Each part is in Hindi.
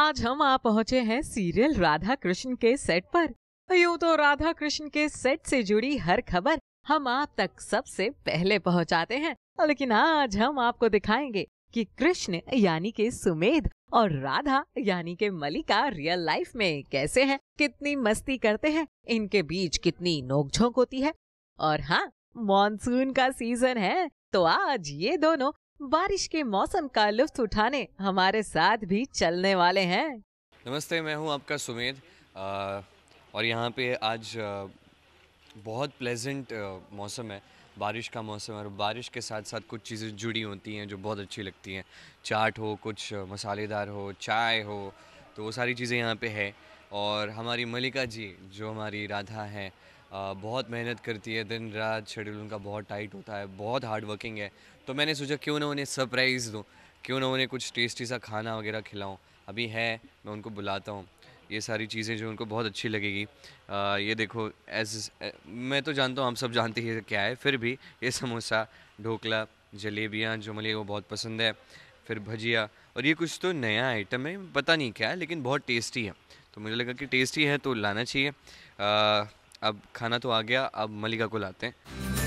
आज हम आ पहुँचे हैं सीरियल राधा कृष्ण के सेट पर। यूं तो राधा कृष्ण के सेट से जुड़ी हर खबर हम आप तक सबसे पहले पहुंचाते हैं, लेकिन आज हम आपको दिखाएंगे कि कृष्ण यानी के सुमेध और राधा यानी के मलिका रियल लाइफ में कैसे हैं, कितनी मस्ती करते हैं, इनके बीच कितनी नोकझोंक होती है। और हाँ, मॉनसून का सीजन है तो आज ये दोनों बारिश के मौसम का लुत्फ उठाने हमारे साथ भी चलने वाले हैं। नमस्ते, मैं हूं आपका सुमेध और यहाँ पे आज बहुत प्लेजेंट मौसम है, बारिश का मौसम है और बारिश के साथ साथ कुछ चीज़ें जुड़ी होती हैं जो बहुत अच्छी लगती हैं। चाट हो, कुछ मसालेदार हो, चाय हो, तो वो सारी चीज़ें यहाँ पे है। और हमारी मलिका जी जो हमारी राधा हैं, बहुत मेहनत करती है, दिन रात शेड्यूल उनका बहुत टाइट होता है, बहुत हार्ड वर्किंग है। तो मैंने सोचा क्यों ना उन्हें सरप्राइज़ दूँ, क्यों ना उन्हें कुछ टेस्टी सा खाना वगैरह खिलाऊँ। अभी है, मैं उनको बुलाता हूँ, ये सारी चीज़ें जो उनको बहुत अच्छी लगेगी। ये देखो, मैं तो जानता हूँ आप सब जानते ही क्या है, फिर भी ये समोसा, ढोकला, जलेबियाँ जो मलिका को बहुत पसंद है, फिर भजिया, और ये कुछ तो नया आइटम है, पता नहीं क्या है, लेकिन बहुत टेस्टी है। तो मुझे लगा कि टेस्टी है तो लाना चाहिए। अब खाना तो आ गया, अब मलिका को लाते हैं।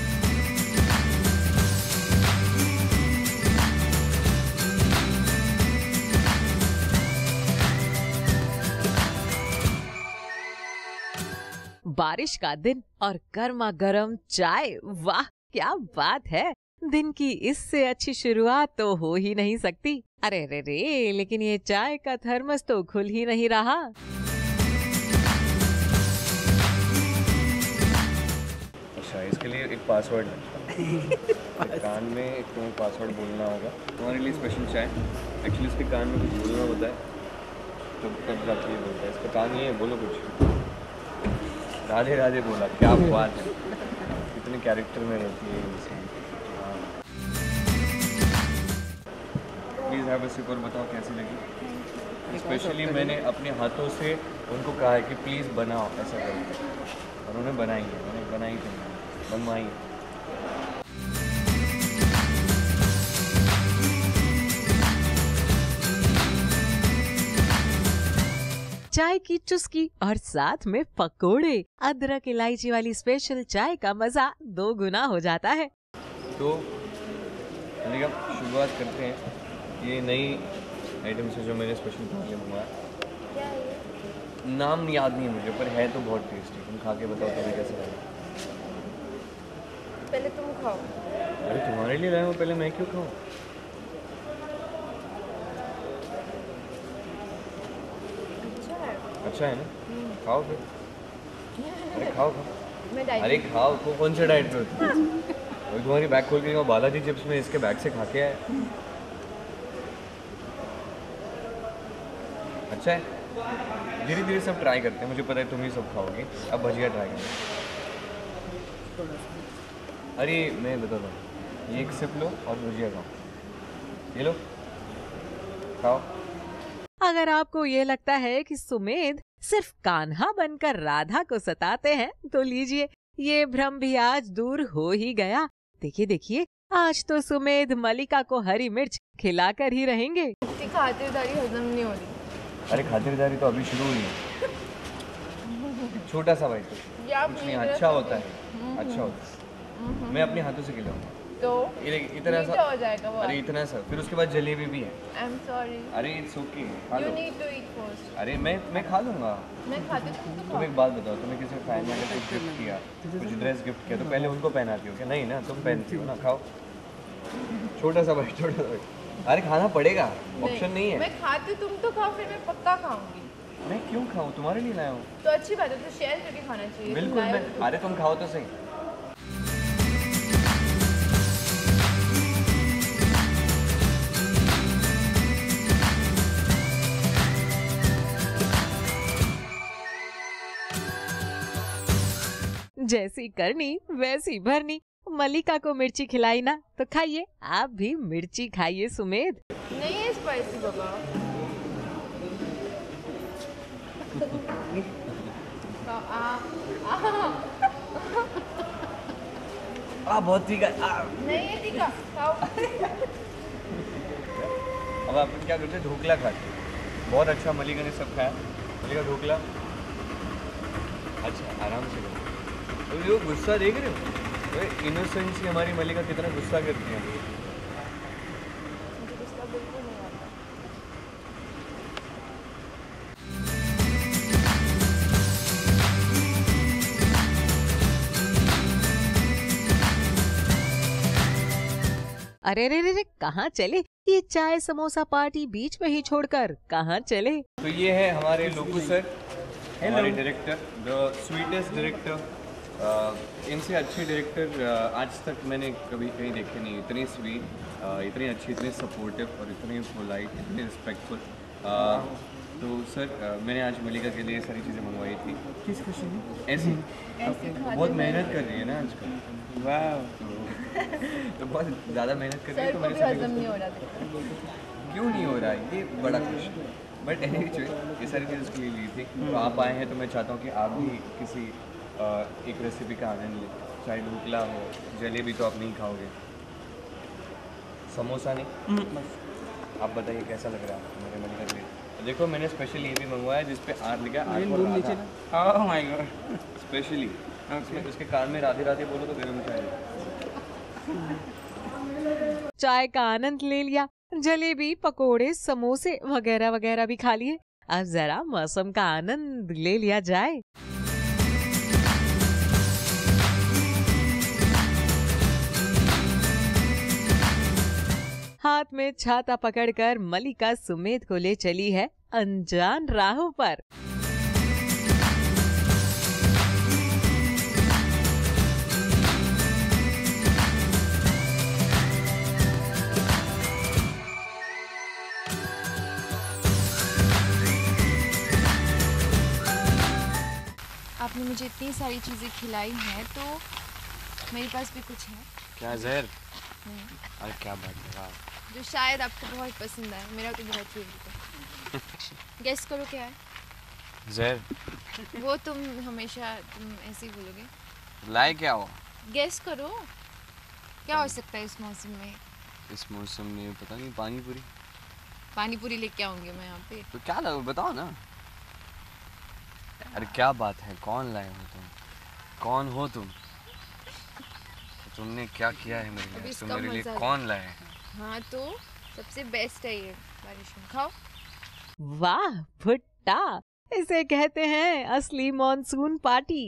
बारिश का दिन और गर्मा गर्म चाय, वाह क्या बात है। दिन की इससे अच्छी शुरुआत तो हो ही नहीं सकती। अरे रे रे, लेकिन ये चाय का थर्मस तो खुल ही नहीं रहा। अच्छा, इसके लिए एक पासवर्ड है। कान में एक तुम्हें पासवर्ड बोलना होगा, तुम्हारे लिए स्पेशल चाय। एक्चुअली इसके कान में कुछ बोलना होता है तो तब जाके ये बोलता है। इसका कान ये है, बोलो कुछ। राधे राधे बोला, क्या बात है, कितने कैरेक्टर में रहती है इंसान। प्लीज़ हैव अ सिप और बताओ कैसी लगी। स्पेशली मैंने अपने हाथों से उनको कहा है कि प्लीज़ बनाओ ऐसा करके, और उन्होंने बनाई है, उन्होंने बनाई थी, बनवाई है। चाय की चुस्की और साथ में पकोड़े, अदरक इलायची वाली स्पेशल चाय का मजा 2 गुना हो जाता है। तो मलिका, शुरुआत करते हैं। ये नई आइटम से जो मैंने स्पेशल खाने लिए मंगवाया, नाम याद नहीं मुझे, पर है तो बहुत टेस्टी। तुम खा के बताओ तुम्हें कैसे लगा। पहले तुम खाओ। अरे तुम्हारे लिए लाया हूँ, पहले मैं क्यों खाऊँ। अच्छा है ना, खाओ फिर। अरे खाओ खाओ, अरे खाओ। कौन से डाइट पे होती है? और तुम्हारी बैग खोल के बालाजी चिप्स में इसके बैग से खा के आए। अच्छा है, धीरे धीरे सब ट्राई करते हैं। मुझे पता है तुम ही सब खाओगे। अब भजिया ट्राई करें। अरे मैं बताता हूँ, ये एक सिप लो और भजिया खाओ। ये लो, खाओ। अगर आपको ये लगता है कि सुमेध सिर्फ कान्हा बनकर राधा को सताते हैं, तो लीजिए, ये भ्रम भी आज दूर हो ही गया। देखिए देखिए, आज तो सुमेध मलिका को हरी मिर्च खिलाकर ही रहेंगे। खातिरदारी हजम नहीं हो रही। अरे खातिरदारी तो अभी शुरू हुई है। छोटा सा भाई, तो कुछ नहीं, अच्छा होता है, अच्छा होता है। मैं अपने हाथों से खिलाऊंगा तो इतना सा हो जाएगा वो। अरे इतना सा, फिर उसके बाद जलेबी भी है। I am sorry. अरे it's okay, you need to eat first. अरे मैं खा लूँगा। मैं खाती हूँ, तुम एक बात बताओ, तुम्हें किसी फैन ने कुछ गिफ्ट किया, कुछ ड्रेस गिफ्ट किया, तो पहले उनको पहनाती हो क्या? नहीं ना, तुम पहनती हो ना। खाओ, छोटा सा भाई, छोटा सा भाई। अरे खाना पड़ेगा, ऑप्शन नहीं है। मैं खाती, तुम तो खाओ, फिर मैं पक्का खाऊंगी। मैं क्यों खाऊं, तुम्हारे लिए लाया हूँ। तो अच्छी बात है, तो शेयर करके खाना चाहिए। बिल्कुल। अरे तुम खाओ तो सही। जैसी करनी वैसी भरनी, मलिका को मिर्ची खिलाई ना, तो खाइए आप भी मिर्ची खाइए सुमेध। नहीं है स्पाइसी बाबा। बहुत तीखा। नहीं है तीखा, खाओ। अब अपन क्या करते हैं, ढोकला खाते हैं। बहुत अच्छा मलिका ने सब खाया। मलिका ढोकला अच्छा आराम से करो। तो जो गुस्सा देख रहे हो, इनोसेंस ही हमारी मलिका कितना गुस्सा करती है। मुझे गुस्सा बिल्कुल नहीं आता। अरे रे रे रे, कहाँ चले? ये चाय समोसा पार्टी बीच में ही छोड़कर कहाँ चले? तो ये है हमारे लोकू सर, हमारे डायरेक्टर, द स्वीटेस्ट डायरेक्टर। इनसे अच्छे डायरेक्टर आज तक मैंने कभी कहीं देखे नहीं। इतनी स्वीट, इतनी अच्छी, इतने सपोर्टिव और इतने पोलाइट, इतने रिस्पेक्टफुल। तो सर मैंने आज मलिका के लिए सारी चीज़ें मंगवाई थी। किस खुशी में? ऐसे बहुत मेहनत कर रही है ना आजकल। वाह तो बहुत ज़्यादा मेहनत कर रही है, तो सर को मेरे भी से हजम नहीं हो रहा था। क्यों नहीं हो रहा है, ये बड़ा खुश। बट एनीवे ये सारी चीज़ उसके लिए ली थी। तो आप आए हैं तो मैं चाहता हूँ कि आप भी किसी एक रेसिपी का आनंद लें। चाहे ढोकला हो, जलेबी तो आप नहीं खाओगे, समोसा नहीं, आप बताइए कैसा लग रहा है मेरे मलिका के लिए। देखो मैंने स्पेशली ये भी मंगवाया जिस पे आर लिखा है, ओह माय गॉड, स्पेशली उसके कान में राधे राधे बोलो तो गरम चाय। चाय का आनंद ले लिया, जलेबी, पकोड़े, समोसे वगैरह वगैरह भी खा लिए। अब जरा मौसम का आनंद ले लिया जाए। हाथ में छाता पकड़कर मलिका सुमेध को ले चली है अनजान राहों पर। आपने मुझे इतनी सारी चीज़ें खिलाई हैं तो मेरे पास भी कुछ है। क्या जहर? नहीं, अरे क्या बात है, वाह। जो शायद आपको बहुत पसंद आए। मेरा तो बहुत फेवरेट है। गेस करो क्या है? जहर? वो तुम हमेशा ऐसे ही बोलोगे। लाए क्या हो? गेस करो क्या हो सकता है इस मौसम में। इस मौसम में पता नहीं, पानी पूरी। पानी पूरी लेके आऊंगी मैं यहाँ पे। तो क्या लगा बताओ ना। अरे क्या बात है, कौन लाए हो तुम? कौन हो तुम? तुमने क्या किया है मेरे लिए? तुम मेरे लिए कौन लाए? हाँ तो सबसे बेस्ट है ये बारिश में, खाओ। वाह भुट्टा, इसे कहते हैं असली मॉनसून पार्टी।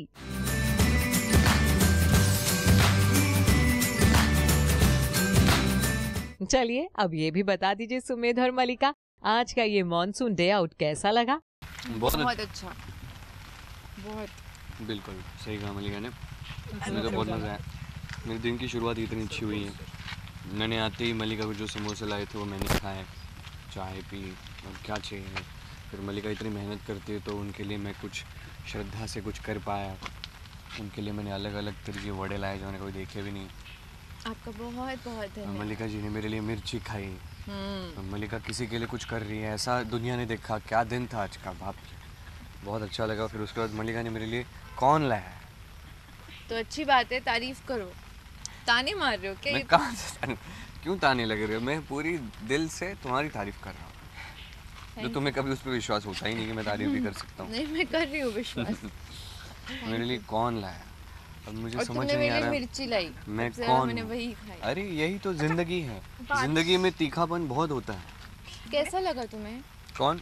चलिए अब ये भी बता दीजिए सुमेध और मलिका, आज का ये मॉनसून डे आउट कैसा लगा? बहुत अच्छा, बहुत। बिल्कुल सही कहा मलिका ने। मुझे तो बहुत मज़ा आया। मेरे दिन की शुरुआत इतनी अच्छी हुई है। मैंने आते ही मलिका को जो समोसे लाए थे वो मैंने खाए, चाय पी, और क्या चाहिए। फिर मलिका इतनी मेहनत करती है तो उनके लिए मैं कुछ श्रद्धा से कुछ कर पाया। उनके लिए मैंने अलग अलग तरह के वड़े लाए जो मैंने कोई देखे भी नहीं। आपका बहुत बहुत धन्यवाद। मलिका जी ने मेरे लिए मिर्ची खाई। मलिका किसी के लिए कुछ कर रही है, ऐसा दुनिया ने देखा। क्या दिन था आज का, बाप रे, बहुत अच्छा लगा। फिर उसके बाद मलिका ने मेरे लिए कौन लाया है। तो अच्छी बात है, तारीफ करो। ताने मार रहे हो क्या? मैं कहाँ से क्यों ताने लग रहे हो? मैं पूरी दिल से तुम्हारी तारीफ कर रहा हूँ, जो तुम्हें कभी उस पर विश्वास होता ही नहीं कि मैं तारीफ भी कर सकता हूँ। नहीं, मैं कर रही हूँ विश्वास। मेरे लिए कौन लाया? अब मुझे समझ नहीं आ रहा मिर्ची लाई, मैं कौन? मैंने वही खाई। अरे यही तो जिंदगी है, जिंदगी में तीखापन बहुत होता है। कैसा लगा तुम्हें? कौन?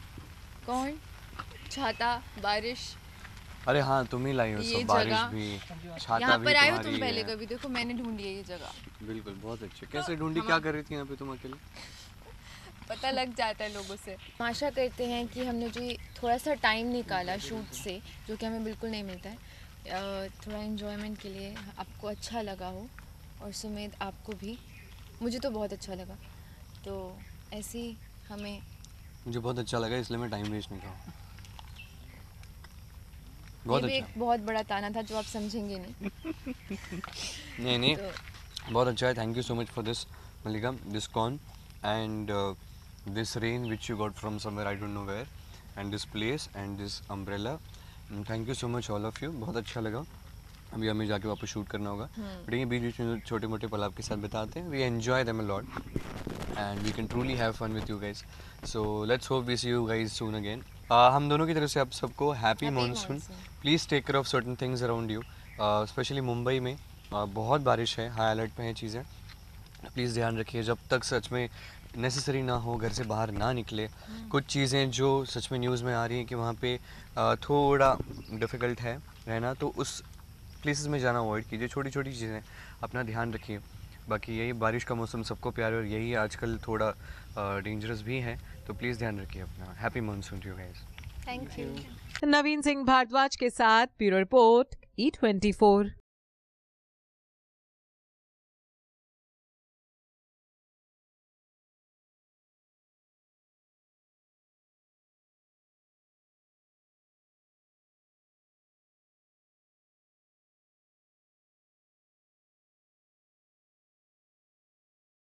छाता, बारिश। अरे हाँ तुम ही लाई हो सब, बारिश भी, छाता यहाँ भी पर आए हो तुम्हारी तुम पहले है। कभी? देखो मैंने ढूंढी है ये जगह। बिल्कुल बहुत अच्छे। कैसे ढूंढी, क्या कर रही थी यहाँ पे तुम अकेले? पता लग जाता है लोगों से। आशा करते हैं कि हमने जो थोड़ा सा टाइम निकाला शूट से, जो कि हमें बिल्कुल नहीं मिलता है, थोड़ा एंजॉयमेंट के लिए आपको अच्छा लगा हो, और सुमेध आपको भी। मुझे तो बहुत अच्छा लगा। तो ऐसे ही हमें, मुझे बहुत अच्छा लगा, इसलिए मैं टाइम वेस्ट नहीं करूँ। ये भी एक बहुत बड़ा ताना था जो आप समझेंगे नहीं। नहीं तो, बहुत अच्छा है। Thank you so much for this Mallika, this corn and this rain which you got from somewhere, I don't know where, and this place and this umbrella. Thank you so much all of you, बहुत अच्छा लगा। अभी हमें जाके वापस शूट करना होगा, बट ये बीच बीच में छोटे मोटे पल आपके साथ बिताते हैं। We enjoy them a lot. and we can truly have fun with you guys. So let's hope we see you guys soon again. हम दोनों की तरफ से आप सबको happy monsoon. Please take care of certain things around you. Specially Mumbai में बहुत बारिश है, हाई अलर्ट पे हैं चीज़ें. प्लीज़ ध्यान रखिए, जब तक सच में नेसेसरी ना हो घर से बाहर ना निकले. कुछ चीज़ें जो सच में न्यूज़ में आ रही हैं कि वहाँ पे थोड़ा डिफ़िकल्ट है रहना, तो उस प्लेसेस में जाना अवॉइड कीजिए. छोटी छोटी चीज़ें, अपना ध्यान रखिए. बाकी यही बारिश का मौसम सबको प्यार है और यही आजकल थोड़ा डेंजरस भी है, तो प्लीज़ ध्यान रखिए अपना. Happy monsoon to you guys. Thank you. Naveen Singh Bhardwaj के साथ ब्यूरो रिपोर्ट E24.